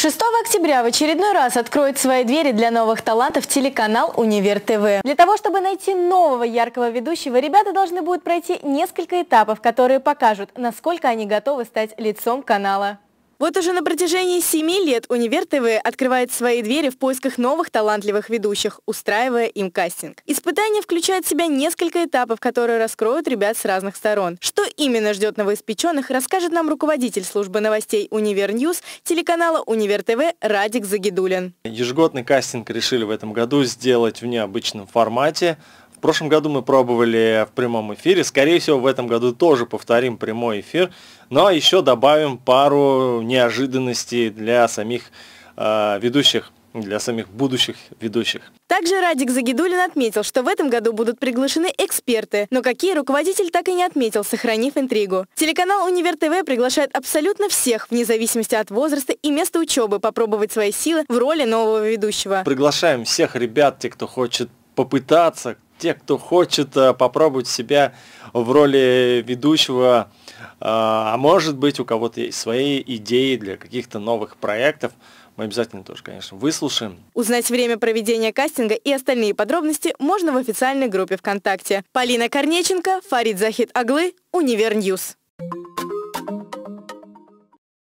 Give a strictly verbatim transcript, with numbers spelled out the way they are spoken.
шестого октября в очередной раз откроет свои двери для новых талантов телеканал «Универ ТВ». Для того, чтобы найти нового яркого ведущего, ребята должны будут пройти несколько этапов, которые покажут, насколько они готовы стать лицом канала. Вот уже на протяжении семи лет «Универ ТВ» открывает свои двери в поисках новых талантливых ведущих, устраивая им кастинг. Испытание включает в себя несколько этапов, которые раскроют ребят с разных сторон. Что именно ждет новоиспеченных, расскажет нам руководитель службы новостей «Универ Ньюс» телеканала «Универ ТВ» Радик Загидуллин. Ежегодный кастинг решили в этом году сделать в необычном формате. В прошлом году мы пробовали в прямом эфире, скорее всего в этом году тоже повторим прямой эфир, но еще добавим пару неожиданностей для самих э, ведущих, для самих будущих ведущих. Также Радик Загидуллин отметил, что в этом году будут приглашены эксперты, но какие руководитель так и не отметил, сохранив интригу. Телеканал «Универ ТВ» приглашает абсолютно всех, вне зависимости от возраста и места учебы, попробовать свои силы в роли нового ведущего. Приглашаем всех ребят, те, кто хочет попытаться, те, кто хочет попробовать себя в роли ведущего, а может быть, у кого-то есть свои идеи для каких-то новых проектов. Мы обязательно тоже, конечно, выслушаем. Узнать время проведения кастинга и остальные подробности можно в официальной группе ВКонтакте. Полина Корнеченко, Фарид Захид Аглы, Универ Ньюс.